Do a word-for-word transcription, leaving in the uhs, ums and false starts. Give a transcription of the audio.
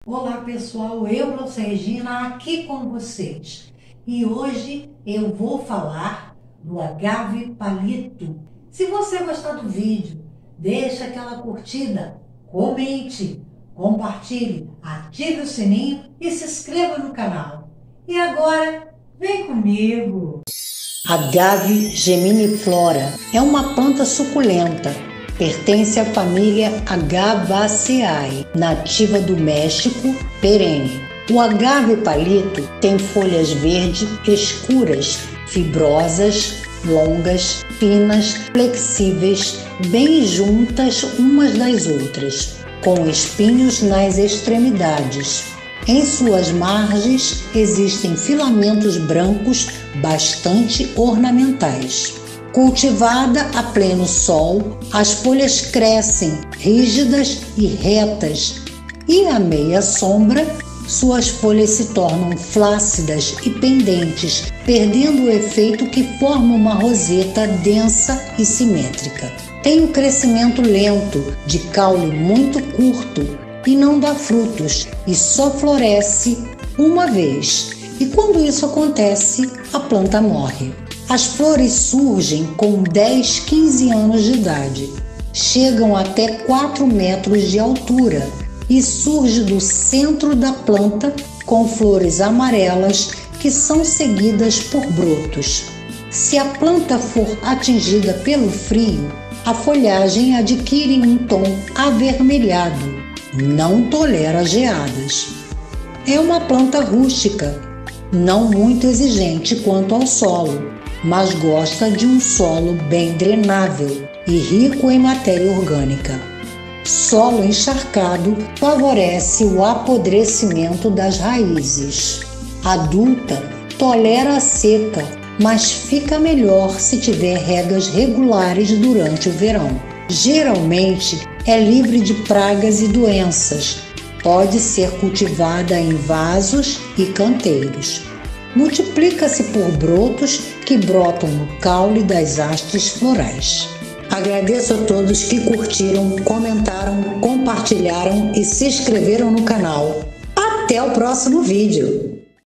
Olá pessoal, eu, Rosa Regina, aqui com vocês. E hoje eu vou falar do agave palito. Se você gostar do vídeo, deixa aquela curtida, comente, compartilhe, ative o sininho e se inscreva no canal. E agora, vem comigo! Agave geminiflora é uma planta suculenta. Pertence à família Agavaceae, nativa do México, perene. O agave palito tem folhas verdes escuras, fibrosas, longas, finas, flexíveis, bem juntas umas das outras, com espinhos nas extremidades. Em suas margens existem filamentos brancos bastante ornamentais. Cultivada a pleno sol, as folhas crescem rígidas e retas, e à meia sombra, suas folhas se tornam flácidas e pendentes, perdendo o efeito que forma uma roseta densa e simétrica. Tem um crescimento lento, de caule muito curto, e não dá frutos, e só floresce uma vez. E quando isso acontece, a planta morre. As flores surgem com dez, quinze anos de idade, chegam até quatro metros de altura e surge do centro da planta com flores amarelas que são seguidas por brotos. Se a planta for atingida pelo frio, a folhagem adquire um tom avermelhado, não tolera geadas. É uma planta rústica, não muito exigente quanto ao solo, mas gosta de um solo bem drenável e rico em matéria orgânica. Solo encharcado favorece o apodrecimento das raízes. Adulta, tolera a seca, mas fica melhor se tiver regas regulares durante o verão. Geralmente é livre de pragas e doenças. Pode ser cultivada em vasos e canteiros. Multiplica-se por brotos que brotam no caule das hastes florais. Agradeço a todos que curtiram, comentaram, compartilharam e se inscreveram no canal. Até o próximo vídeo!